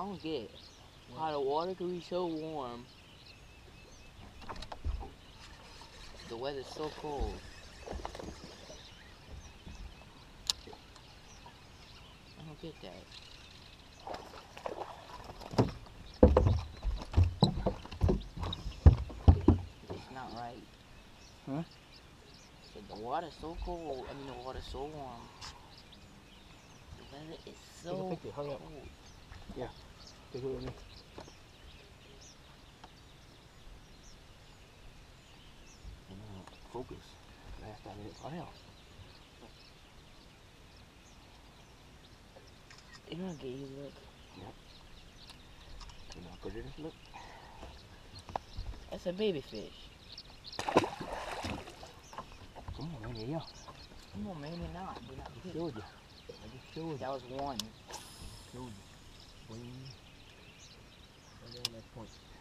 don't get it. How the water could be so warm. The weather's so cold. I don't get that. It's not right. Huh? So the water's so cold. I mean, the water's so warm. The weather is so Take a picture, hurry up. cold. Take it with me. Focus. Last time it fell. You don't get you look. You know how pretty this look? That's a baby fish. Come on, man, yeah. Come on, maybe not. We're not I just good. showed you. I just showed you. That was one. Showed you. Boing. Right there on that point.